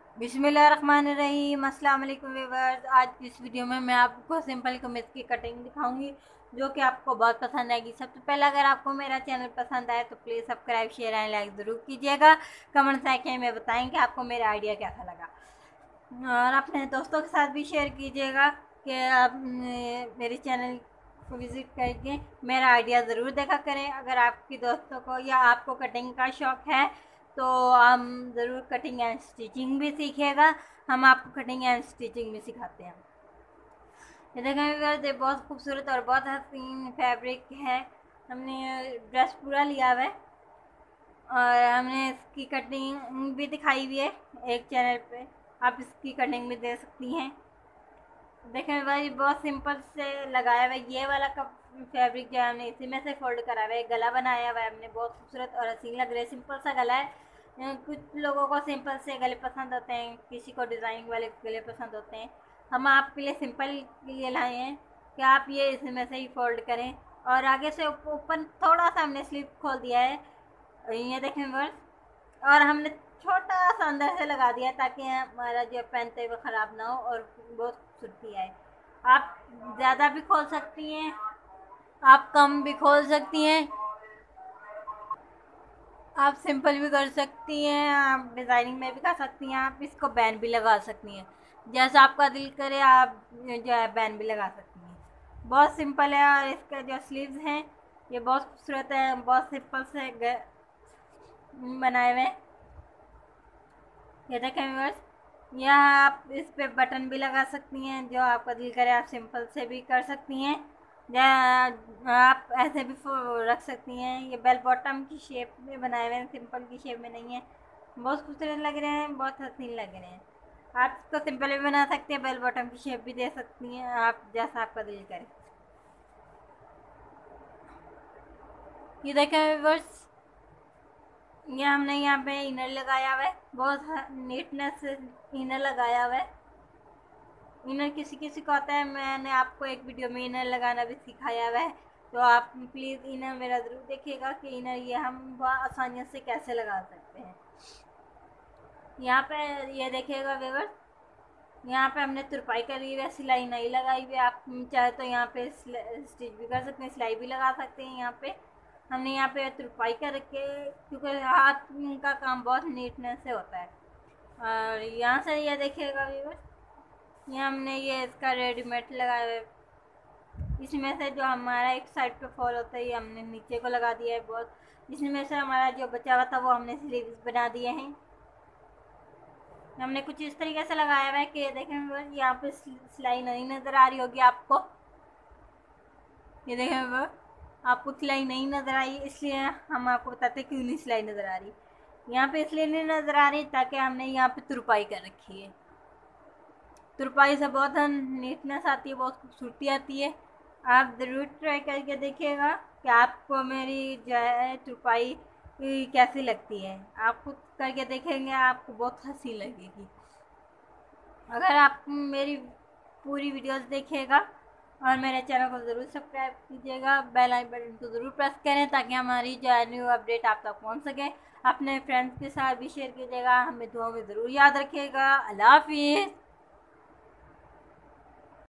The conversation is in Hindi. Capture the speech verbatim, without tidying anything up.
बिस्मिल्लाहिर्रहमानिर्रहीम। अस्सलाम वालेकुम व्यूअर्स। आज इस वीडियो में मैं आपको सिंपल कमीज की कटिंग दिखाऊंगी जो कि आपको बहुत पसंद आएगी। सबसे पहले अगर आपको मेरा चैनल पसंद आए तो please subscribe share and like ज़रूर कीजिएगा। कमेंट सेक्शन में बताएं कि आपको मेरा आइडिया कैसा लगा और अपने दोस्तों के साथ भी शेयर कीजिएगा कि आप मेरे चैनल को विज़िट करके मेरा आइडिया ज़रूर देखा करें। अगर आपके दोस्तों को या आपको कटिंग का शौक़ है तो हम ज़रूर कटिंग एंड स्टिचिंग भी सीखिएगा। हम आपको कटिंग एंड स्टिचिंग भी सिखाते हैं। ये देखें व्यूअर्स, ये बहुत खूबसूरत और बहुत हसीन फैब्रिक है। हमने ड्रेस पूरा लिया हुआ है और हमने इसकी कटिंग भी दिखाई हुई है एक चैनल पे। आप इसकी कटिंग भी दे सकती हैं। देखें भाई, बहुत सिंपल से लगाया हुआ है। ये वाला कप फैब्रिक जो है हमने इसी में से फोल्ड करा हुआ है। गला बनाया हुआ है हमने, बहुत खूबसूरत और हसीन लग रहा है। सिंपल सा गला है। कुछ लोगों को सिंपल से गले पसंद होते हैं, किसी को डिज़ाइन वाले गले पसंद होते हैं। हम आपके लिए सिंपल के लिए लाए हैं कि आप ये इसमें से ही फोल्ड करें और आगे से ऊपर थोड़ा सा हमने स्लीव खोल दिया है। ये देखें वर्स, और हमने छोटा सा अंदर से लगा दिया ताकि हमारा जो पहनते हुए ख़राब ना हो और बहुत खूबसूरती आए। आप ज़्यादा भी खोल सकती हैं, आप कम भी खोल सकती हैं, आप सिंपल भी कर सकती हैं, आप डिज़ाइनिंग में भी कर सकती हैं, आप इसको बैन भी लगा सकती हैं। जैसा आपका दिल करे आप जो है बैन भी लगा सकती हैं। बहुत सिंपल है और इसके जो स्लीव्स हैं ये बहुत खूबसूरत है, बहुत सिंपल से बनाए हुए हैं। ये देखें व्यूअर्स, यहाँ आप इस पे बटन भी लगा सकती हैं। जो आपका दिल करे आप सिंपल से भी कर सकती हैं, या आप ऐसे भी रख सकती हैं। ये बेल बॉटम की शेप में बनाए हुए हैं, सिंपल की शेप में नहीं है। बहुत खूबसूरत लग रहे हैं, बहुत हसीन लग रहे हैं। आप इसको सिंपल भी बना सकते हैं, बेल बॉटम की शेप भी दे सकती हैं, आप जैसा आपका दिल करे। ये देखें व्यूअर्स, ये हमने यहाँ पे इनर लगाया हुआ है। बहुत नीटनेस से इनर लगाया हुआ है। इनर किसी किसी को आता है, मैंने आपको एक वीडियो में इनर लगाना भी सिखाया हुआ है। तो आप प्लीज़ इनर मेरा ज़रूर देखिएगा कि इनर ये हम बहुत आसानी से कैसे लगा सकते हैं। यहाँ पे ये देखिएगा व्यूअर्स, यहाँ पे हमने तुरपाई करी हुई है, सिलाई नहीं लगाई हुई है। आप चाहे तो यहाँ पे स्टिच भी कर सकते हैं, सिलाई भी लगा सकते हैं। यहाँ पे हमने यहाँ पे तुरपाई करके, क्योंकि हाथ का काम बहुत नीटनेस से होता है। और यहाँ से ये देखिएगा व्यूअर्स, ये हमने ये इसका रेडीमेड लगाया है। इसमें से जो हमारा एक साइड पे फॉल होता है ये हमने नीचे को लगा दिया है। बहुत इसमें से हमारा जो बचा हुआ था वो हमने स्लीव्स बना दिए हैं। हमने कुछ इस तरीके से लगाया हुआ है कि देखें यहाँ पे सिलाई नहीं नज़र आ रही होगी आपको। ये देखें वो आपको सिलाई नहीं नज़र आई, इसलिए हम आपको बताते हैं क्यों नहीं सिलाई नज़र आ रही। यहाँ पे इसलिए नहीं नज़र आ रही ताकि हमने यहाँ पे तुरपाई कर रखी है। तुरपाई से बहुत नीटनेस आती है, बहुत खूबसूरती आती है। आप ज़रूर ट्राई करके देखिएगा कि आपको मेरी जो है तुरपाई कैसी लगती है। आप खुद करके देखेंगे, आपको बहुत हंसी लगेगी। अगर आप मेरी पूरी वीडियोस देखिएगा और मेरे चैनल को ज़रूर सब्सक्राइब कीजिएगा, बेल आइकन बटन को ज़रूर प्रेस करें ताकि हमारी जो है न्यू अपडेट आप तक पहुंच सके। अपने फ्रेंड्स के साथ भी शेयर कीजिएगा। हमें दुआ में ज़रूर याद रखिएगा। अल्लाह हाफिज़।